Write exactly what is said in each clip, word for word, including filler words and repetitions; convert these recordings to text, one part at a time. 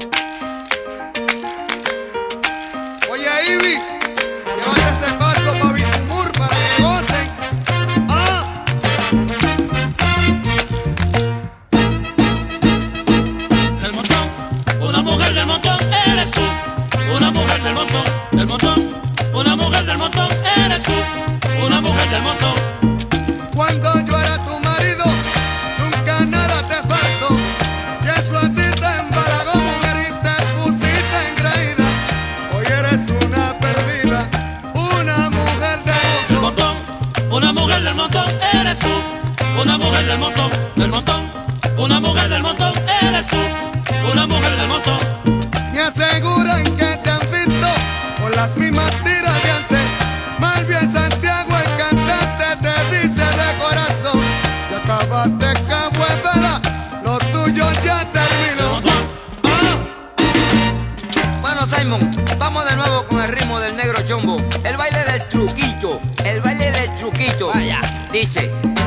Oye, Ivy, llévate este paso pa' Bitumur para que gocen. ¡Ah! Del montón, una mujer del montón eres tú. Una mujer del montón, del montón. Una mujer del montón eres tú. Una mujer del montón. Cuando yo era tu marido, nunca nada te faltó. Y eso a ti te embalagó, mujer, y te pusiste engreída. Hoy eres una perdida, una mujer Del del montón. montón, una mujer del montón eres tú. Una mujer del montón, del montón. Una mujer del montón eres tú. Una mujer del montón. Me aseguran que te han visto con las mismas tiras de antes. Más bien Santiago, el cantante, te dice de corazón: ya acabaste, cabo en vela, lo tuyo ya Del terminó. montón. Ah, Bueno, Simon, vamos de nuevo con el ritmo del negro chombo. El baile del truquito, el baile del truquito. Vaya, dice: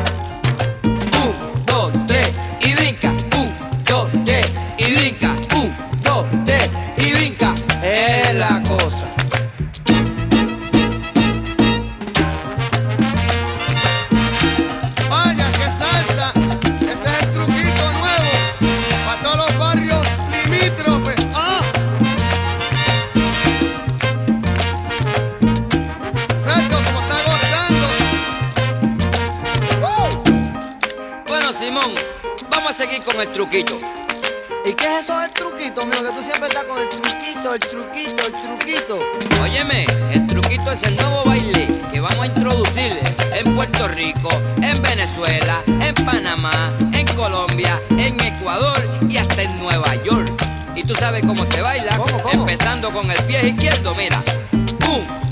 un, dos, tres y brinca. Un, dos, tres y brinca. Un, dos, tres y brinca. Es la cosa. vaya que salsa, ese es el truquito nuevo para todos los barrios limítrofes. Ah, esto como está gozando. ¡Uh! Bueno, Simón, vamos a seguir con el truquito. ¿Y qué es eso del truquito, mío? Que tú siempre estás con el truquito, el truquito, el truquito. Óyeme, el truquito es el nuevo baile que vamos a introducir en Puerto Rico, en Venezuela, en Panamá, en Colombia, en Ecuador y hasta en Nueva York. ¿Y tú sabes cómo se baila? ¿Cómo, cómo? Empezando con el pie izquierdo, mira. Un,